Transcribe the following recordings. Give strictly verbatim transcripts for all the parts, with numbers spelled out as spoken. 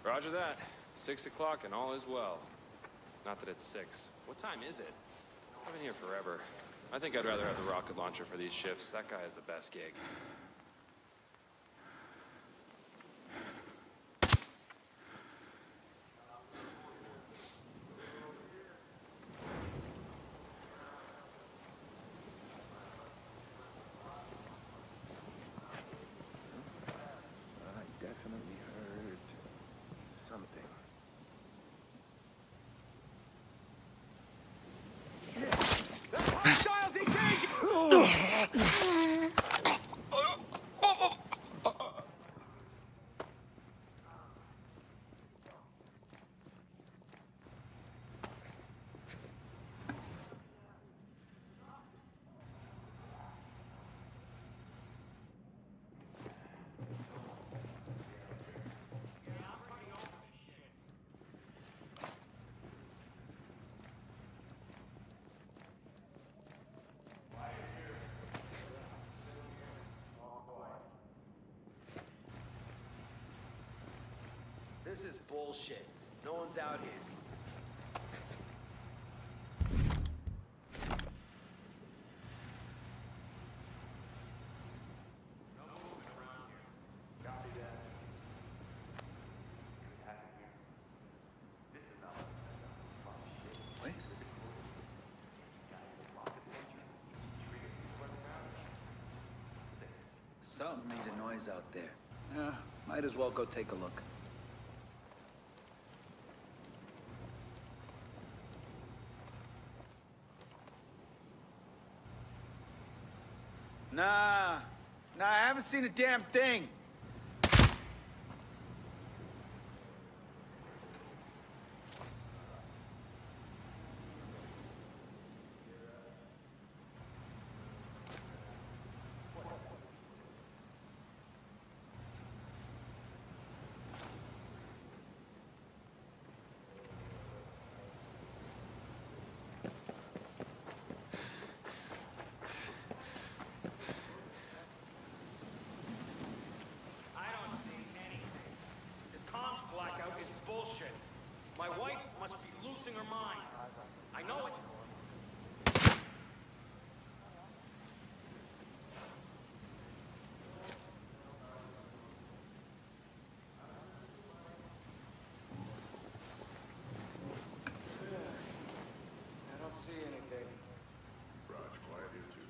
Roger that. Six o'clock and all is well. Not that it's six. What time is it? I've been here forever. I think I'd rather have the rocket launcher for these shifts. That guy has the best gig. This is bullshit. No one's out here. What? Something made a noise out there. Yeah, might as well go take a look. Nah, nah, I haven't seen a damn thing. My wife must be losing her mind. I know it. I don't see anything. Raj, quiet here too.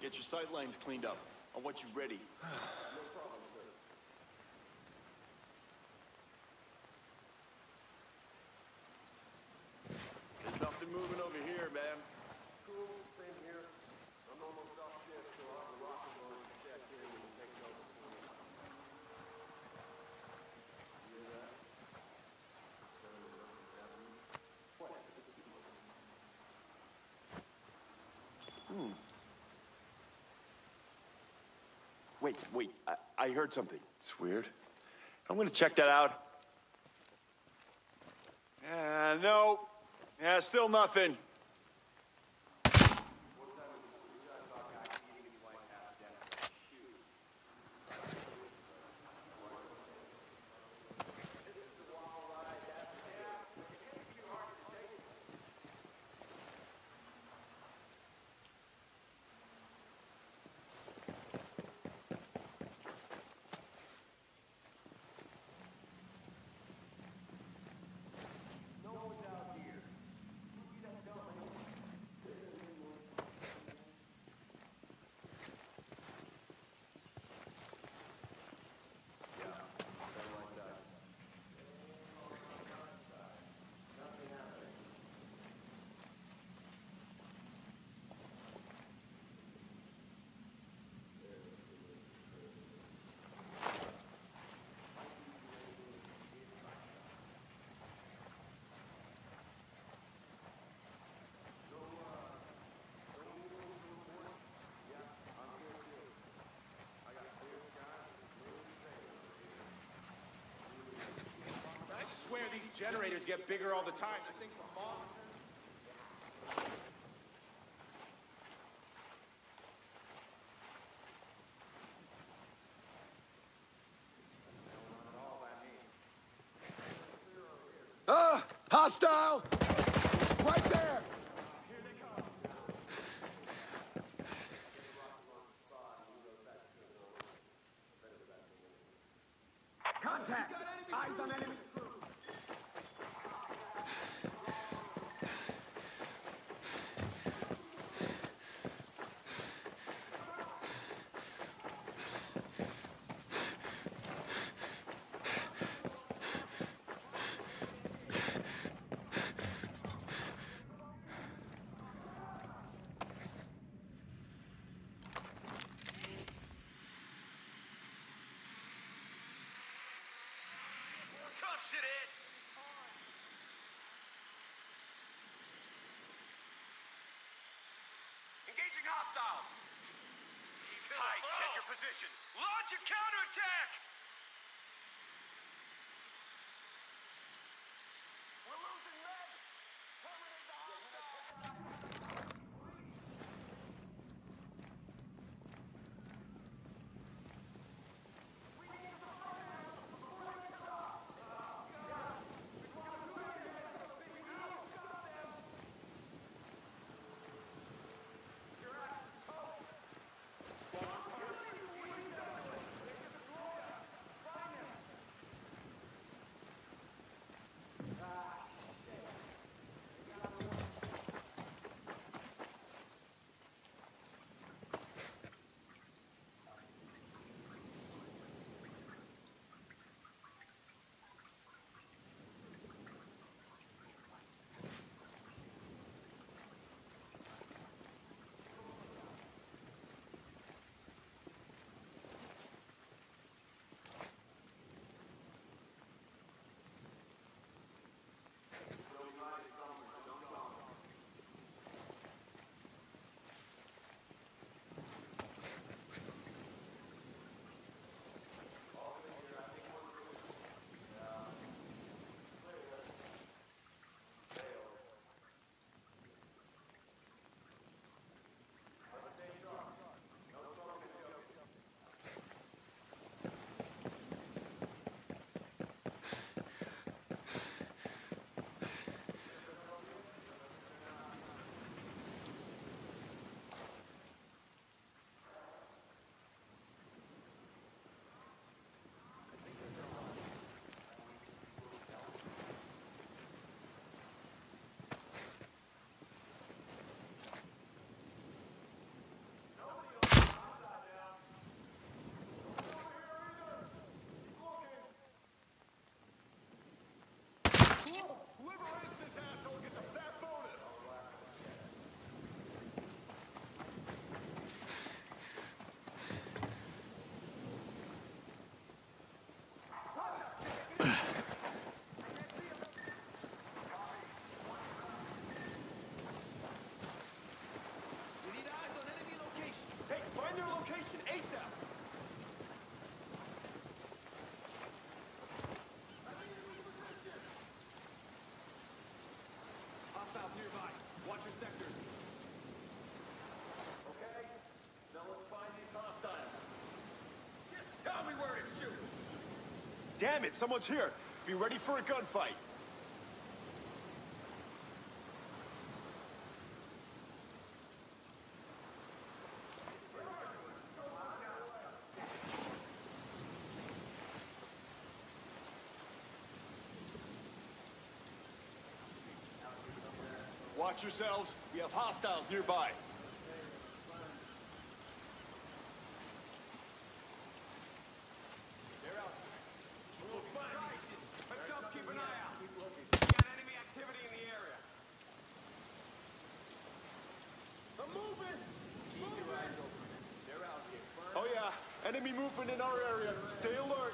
Get your sight lines cleaned up. I want you ready. There's nothing moving over here, man. Cool, same here. I'm almost off shift, so I'll have the rocket launcher check in and take it over for me. You hear that? Sound of nothing's happening. What? Hmm. Wait, wait. I, I heard something. It's weird. I'm gonna check that out. Uh, no. Yeah, still nothing. I swear these generators get bigger all the time. That thing's a monster. Ah! Hostile! Right there! Contact! Eyes on enemy troops! Shithead! Engaging hostiles! Hi, check your positions. Launch a counterattack! We're losing men! Terminate the hostiles! damn it, someone's here. Be ready for a gunfight. Watch yourselves. We have hostiles nearby. They're out. Move fine. Heads up, keep an eye out. We got enemy activity in the area. I'm moving! Keep your eyes open. They're out here. Oh yeah, enemy movement in our area. Stay alert.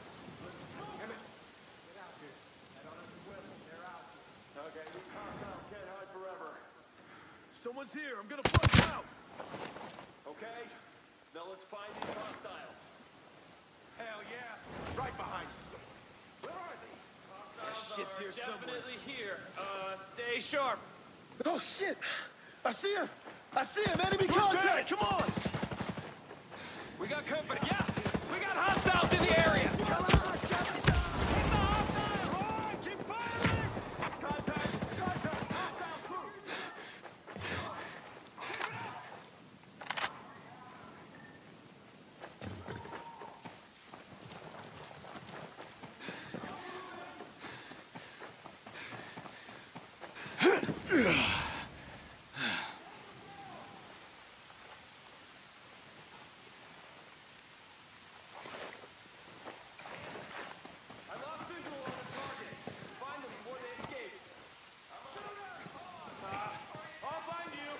Okay, we hostile can't hide forever. Someone's here. I'm gonna punch out. Okay? Now let's find these hostiles. Hell yeah. Right behind you. Where are they? Shit's here definitely here. Uh, stay sharp. Oh shit! I see him! I see him! Enemy contact! Come on! We got company. Yeah, we got hostiles in the area. Keep firing! Contact! Contact! Hostile troops! I lost visual on the target. Find them before they escape. Uh, I'll find you.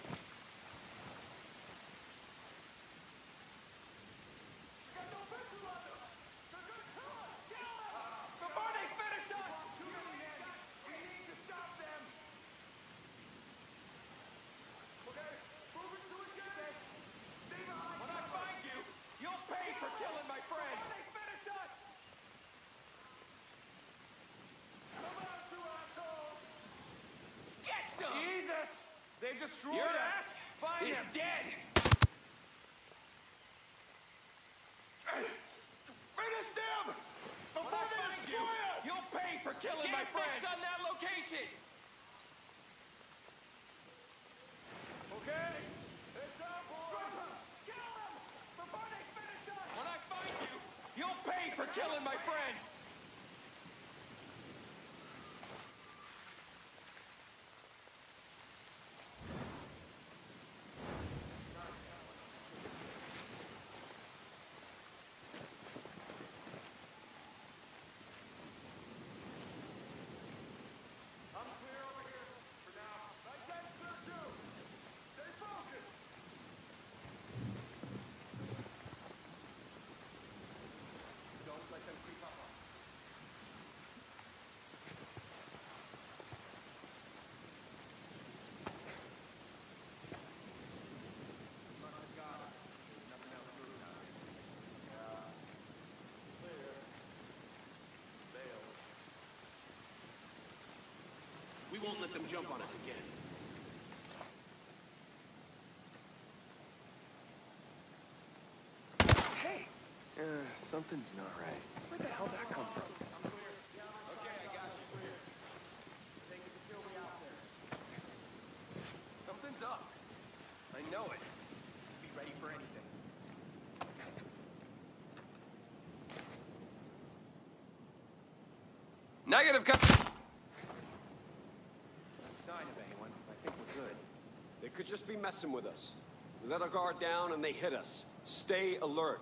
Before they finish us! We need to stop them. Okay, moving to a gun. Stay behind. When I find you, you'll pay for killing my friends! They finish us. Come on, two assholes. Get some! Jesus! They destroyed Your us! ass Find is him! dead. Finish them! Before I they find destroy you, us! You'll pay for killing my Get friends! fix on that location. Okay, it's up, boys. Kill them! Before they finish us! When I find you, you'll pay for killing my friends! I'm clear over here for now. Like that, sir, too. Stay focused. Don't let them creep up on us. We won't let them jump on us again. Hey, uh, something's not right. Where the hell did that come from? Something's up. I know it. Be ready for anything. Negative. Co- Sign of anyone. I think we're good. They could just be messing with us. We let our guard down and they hit us. Stay alert.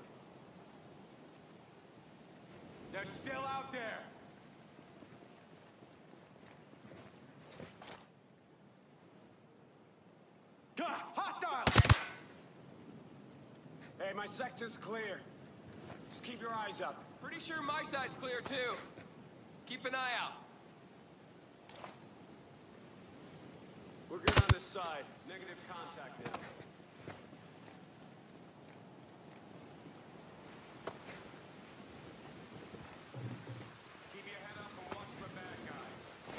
They're still out there! Gah! Hostile! Hey, my sector's clear. Just keep your eyes up. Pretty sure my side's clear too. Keep an eye out. We're good on this side. Negative contact now. Keep your head up and watch for bad guys.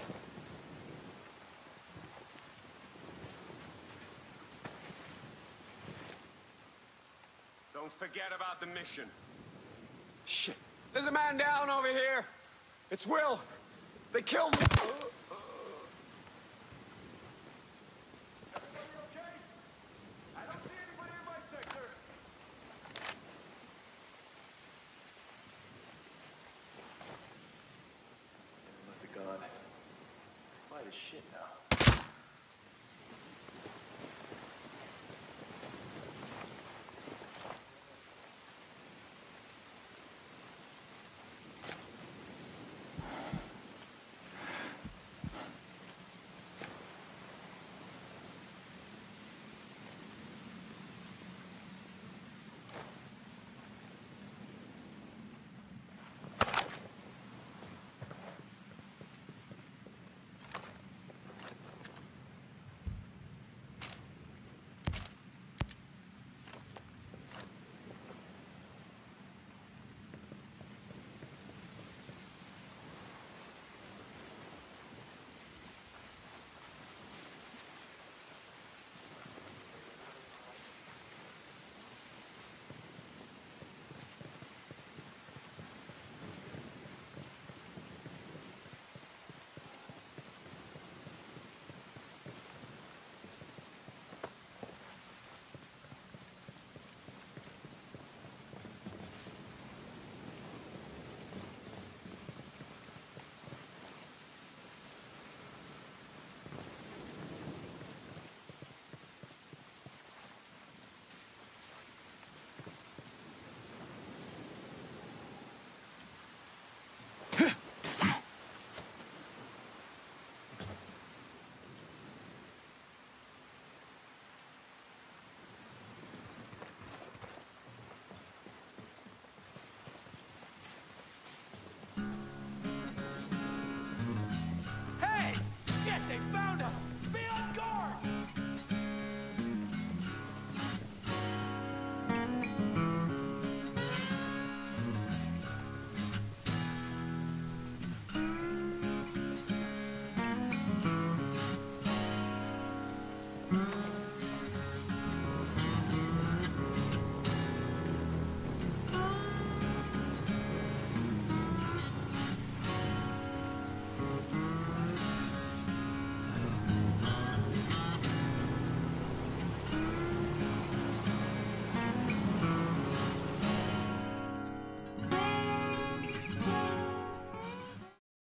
Don't forget about the mission. Shit, There's a man down over here. It's Will. They killed him. I don't see anybody in my sector. Must be God. Quiet as shit.